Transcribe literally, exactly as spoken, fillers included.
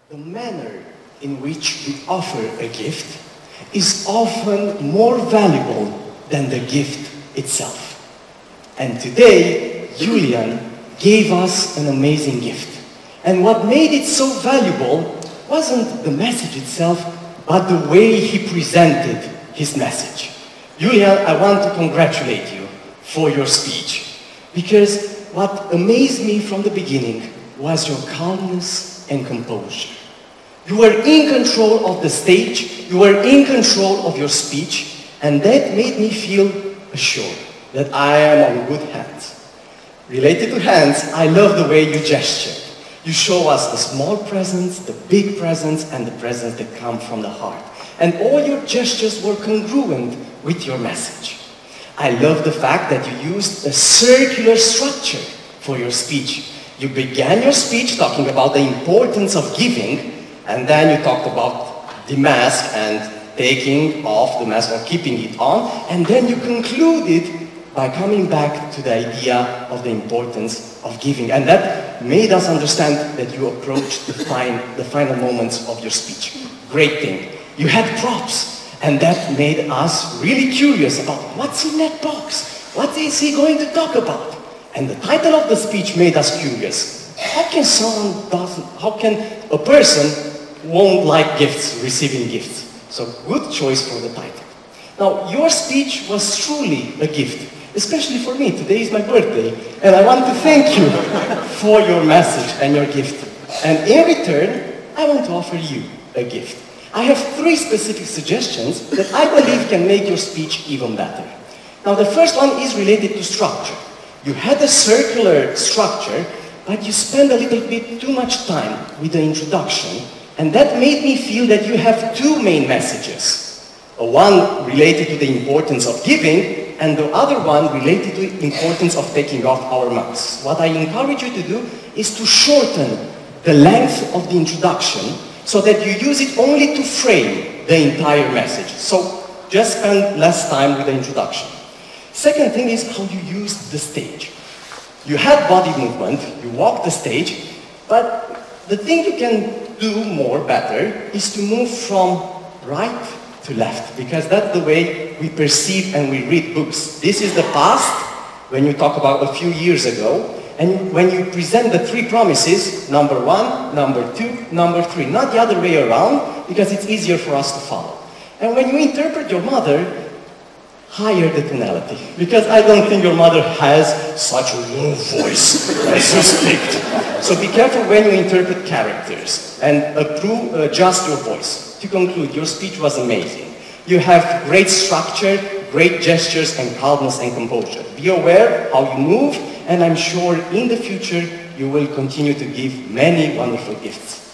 the manner in which we offer a gift is often more valuable than the gift itself. And today, Julian gave us an amazing gift. And what made it so valuable wasn't the message itself, but the way he presented his message. Julian, I want to congratulate you for your speech, because what amazed me from the beginning was your calmness and composure. You were in control of the stage, you were in control of your speech, and that made me feel assured that I am on good hands. Related to hands, I love the way you gesture. You show us the small presents, the big presents, and the presents that come from the heart. And all your gestures were congruent with your message. I love the fact that you used a circular structure for your speech. You began your speech talking about the importance of giving, and then you talked about the mask and taking off the mask or keeping it on, and then you concluded by coming back to the idea of the importance of giving. And that made us understand that you approached the, fine, the final moments of your speech. Great thing. You had props, and that made us really curious about what's in that box? What is he going to talk about? And the title of the speech made us curious. How can someone doesn't, how can a person won't like gifts, receiving gifts? So good choice for the title. Now, your speech was truly a gift, especially for me. Today is my birthday, and I want to thank you for your message and your gift. And in return, I want to offer you a gift. I have three specific suggestions that I believe can make your speech even better. Now, the first one is related to structure. You had a circular structure, but you spent a little bit too much time with the introduction, and that made me feel that you have two main messages. One related to the importance of giving, and the other one related to the importance of taking off our masks. What I encourage you to do is to shorten the length of the introduction so that you use it only to frame the entire message. So just spend less time with the introduction. Second thing is how you use the stage. You had body movement, you walked the stage, but the thing you can do more better is to move from right to left, because that's the way we perceive and we read books. This is the past, when you talk about a few years ago, and when you present the three promises, number one, number two, number three, not the other way around, because it's easier for us to follow. And when you interpret your mother, higher the tonality, because I don't think your mother has such a low voice as you speak. So be careful when you interpret characters, and approve, adjust your voice. To conclude, your speech was amazing. You have great structure, great gestures, and calmness and composure. Be aware how you move, and I'm sure in the future you will continue to give many wonderful gifts.